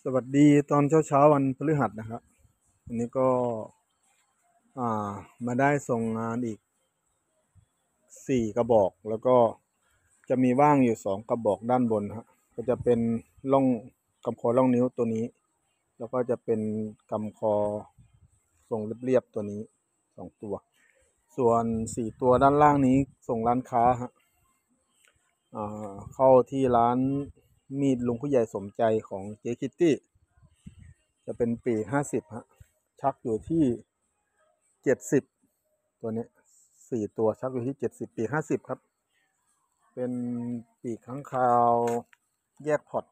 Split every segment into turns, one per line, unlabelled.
สวัสดีตอนเช้าวันพฤหัสนะครับวันนี้ก็อ่ามาได้ส่งงานอีก4 กระบอกแล้วก็จะมีว่างอยู่2 กระบอกด้านบนฮะก็จะเป็นร่องกำคอร่องนิ้วตัวนี้แล้วก็จะเป็นกำคอทรงเรียบๆตัวนี้2 ตัวส่วน4 ตัวด้านล่างนี้ส่งร้านค้าฮะเข้าที่ร้านมีดลุงผู้ใหญ่สมใจของเจ๊คิตตี้จะเป็นปีก50ฮะชักอยู่ที่70ตัวนี้4 ตัวชักอยู่ที่70ปีก50ครับเป็นปีกค้างคาวแยกพอร์ต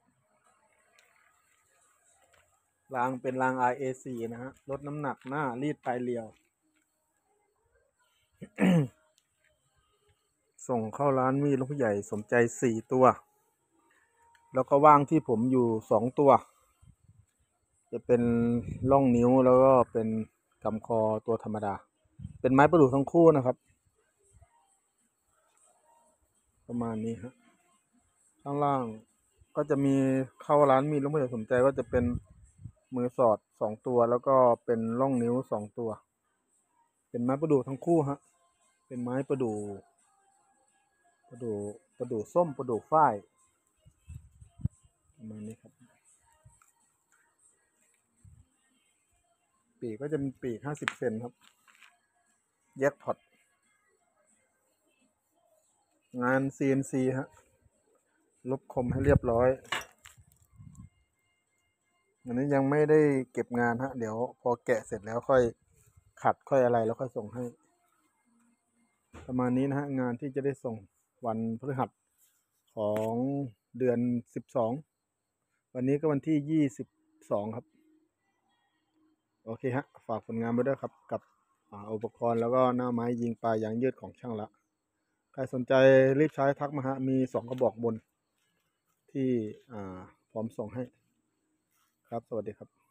รางเป็นราง RAC นะฮะลดน้ำหนักหน้ารีดปลายเรียว ส่งเข้าร้านมีดลุงผู้ใหญ่สมใจ4 ตัวแล้วก็ว่างที่ผมอยู่2 ตัวจะเป็นร่องนิ้วแล้วก็เป็นกำคอตัวธรรมดาเป็นไม้ประดู่ทั้งคู่นะครับประมาณนี้ฮะข้างล่างก็จะมีเข้าร้านมีดลุงผู้ใหญ่สมใจก็จะเป็นมือสอด2 ตัวแล้วก็เป็นร่องนิ้ว2 ตัวเป็นไม้ประดู่ทั้งคู่ฮะเป็นไม้ประดู่ส้มประดู่ฝ้ายประมาณนี้ครับปีกก็จะเป็นปีก50 เซนครับแยกพอร์ตงาน CNC ฮะลบคมให้เรียบร้อยอันนี้ยังไม่ได้เก็บงานฮะเดี๋ยวพอแกะเสร็จแล้วค่อยขัดค่อยอะไรแล้วค่อยส่งให้ประมาณนี้นะฮะงานที่จะได้ส่งวันพฤหัสของเดือน12วันนี้ก็วันที่22ครับโอเคฮะฝากผลงานไปด้วยครับกับอุปกรณ์แล้วก็หน้าไม้ยิงปลายางยืดของช่างละใครสนใจรีบใช้ทักมาฮะมี2 กระบอกบนที่พร้อมส่งให้ครับสวัสดีครับ